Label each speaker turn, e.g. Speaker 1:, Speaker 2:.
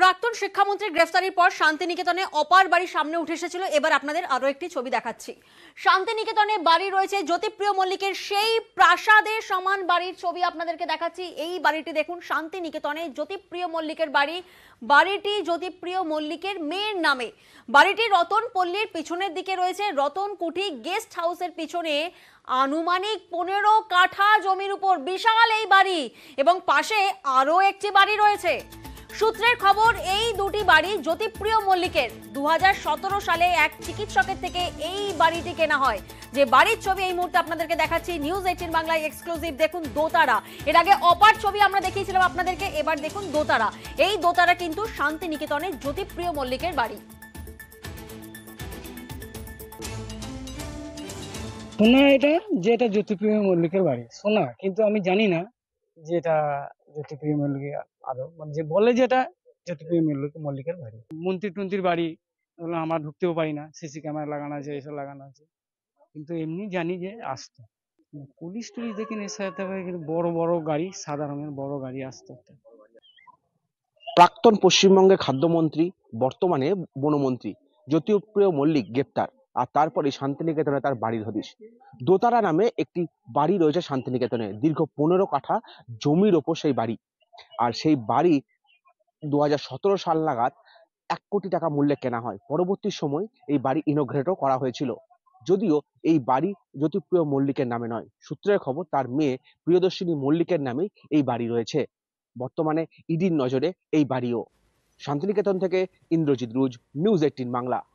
Speaker 1: প্রাক্তন শিক্ষামন্ত্রীর গ্রেফতারির পর শান্তিনিকেতনে অপার বাড়ি সামনে উঠে এসেছিল। এবার আপনাদের আরো একটি ছবি দেখাচ্ছি। শান্তিনিকেতনে বাড়ি রয়েছে জ্যোতিপ্রিয় মল্লিকের, সেই প্রাসাদের সমান বাড়ির ছবি আপনাদেরকে দেখাচ্ছি। এই বাড়িটি দেখুন, শান্তিনিকেতনে জ্যোতিপ্রিয় মল্লিকের বাড়ি। বাড়িটি জ্যোতিপ্রিয় মল্লিকের মেয়ের নামে। বাড়িটি রতন পল্লীর পিছনের দিকে রয়েছে। রতন কুঠি গেস্ট হাউসের পিছনে আনুমানিক 15 কাঠা জমির উপর বিশাল এই বাড়ি, এবং পাশে আরো একটি বাড়ি রয়েছে। সূত্রের খবর, এই দুটি বাড়ি জ্যোতিপ্রিয় মল্লিকের। 2017 সালে এক চিকিৎসকের থেকে এই বাড়িটি কেনা হয়। যে বাড়ির ছবি এই মুহূর্তে আপনাদেরকে দেখাচ্ছি নিউজ 18 বাংলায় এক্সক্লুসিভ। দেখুন দোতারা, এর আগে অপার ছবি আমরা দেখিয়েছিলাম আপনাদেরকে, এবার দেখুন দোতারা। এই দোতারা কিন্তু শান্তিনিকেতনের জ্যোতিপ্রিয় মল্লিকের বাড়ি।
Speaker 2: শোনা এটা যে এটা জ্যোতিপ্রিয় মল্লিকের বাড়ি, শোনা, কিন্তু আমি জানি না যে এটা জ্যোতিপ্রিয় মল্লিকের। আরো মানে যে বলে যে এটা জ্যোতিপ্রিয় মল্লিকের বাড়ি। মন্ত্রীর বাড়ি, ওগুলো আমরা ঢুকতেও পারি না, সিসি ক্যামেরা লাগানো আছে, এসব লাগানো আছে, কিন্তু এমনি জানি যে আসতো। পুলিশ টুলিশ দেখি নেশাতে হবে, কিন্তু বড় বড় গাড়ি, সাদা রঙের বড় গাড়ি আসতো।
Speaker 3: প্রাক্তন পশ্চিমবঙ্গের খাদ্যমন্ত্রী, বর্তমানে বনমন্ত্রী জ্যোতিপ্রিয় মল্লিক গ্রেপ্তার, আর তারপরে শান্তিনিকেতনে তার বাড়ির হদিশ। দোতারা নামে একটি বাড়ি রয়েছে শান্তিনিকেতনে, দীর্ঘ 15 কাঠা জমির ওপর সেই বাড়ি। আর সেই বাড়ি 2017 সাল নাগাদ 1 কোটি টাকা মূল্যে কেনা হয়। পরবর্তী সময় এই বাড়ি ইনোগ্রেটও করা হয়েছিল। যদিও এই বাড়ি জ্যোতিপ্রিয় মল্লিকের নামে নয়, সূত্রের খবর তার মেয়ে প্রিয়দর্শিনী মল্লিকের নামেই এই বাড়ি রয়েছে। বর্তমানে ইডির নজরে এই বাড়িও। শান্তিনিকেতন থেকে ইন্দ্রজিৎ রুজ, নিউজ 18 বাংলা।